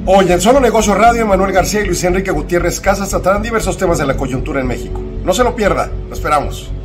Hoy en Solo Negocios Radio, Manuel García y Luis Enrique Gutiérrez Casas tratarán diversos temas de la coyuntura en México. No se lo pierda, lo esperamos.